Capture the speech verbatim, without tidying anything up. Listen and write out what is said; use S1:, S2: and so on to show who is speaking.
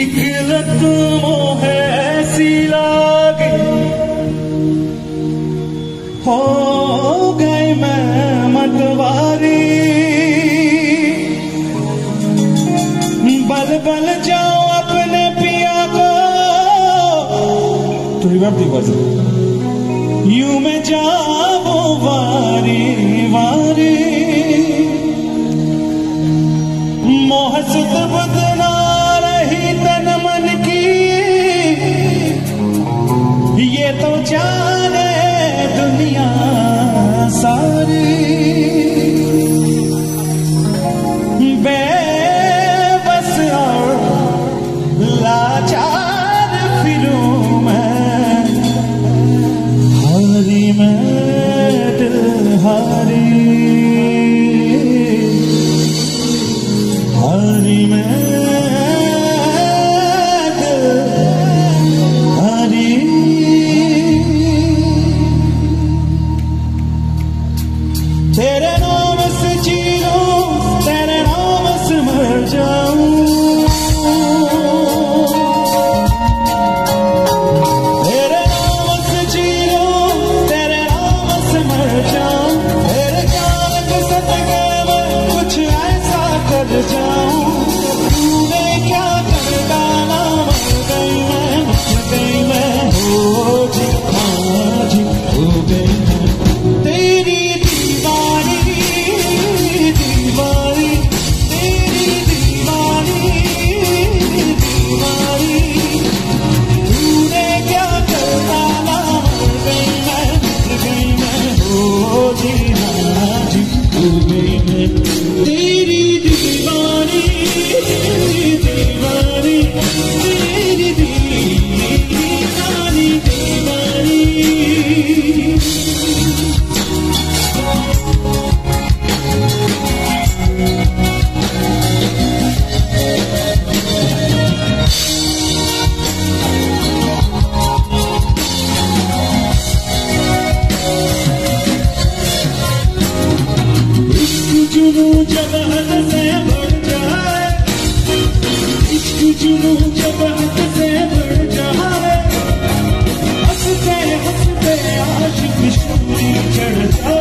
S1: लत मोहे ऐसी लागे हो गई मैं मतवारी, बल बल जाओ अपने पिया को तो यूं में जाओ वारी वारी, मोह सुध बुध ना रही तन मन की, ये तो जाने दुनिया सारी, बेबस और लाचार फिरूं मैं, हारी मैं दिल हारी, हारी मैं दिल हारी। तेरे नाम से जी लूं, तेरे नाम से मर जाऊं, तेरे नाम से जी लूं, तेरे नाम से मर जाऊं, तेरे जान के सदके में कुछ ऐसा कर जाऊं, तूने क्या कर डाला, मर गई मैं, मर गई मैं, हो जी हाँ जी हो गई मैं तेरी दीवानी, दीवानी तेरी दीवानी, दीवानी तूने क्या कर डाला, मर गई मैं, मर गई मैं, हो जी हाँ जी हो गई मैं तेरी दीवानी, दीवानी तेरी दीवानी, दीवानी। जुनून जब हद से बढ़ जाए, इश्क जुनून जब हद से बढ़ जाए, हंसते हंसते आशिक शूरी चढ़ जाए।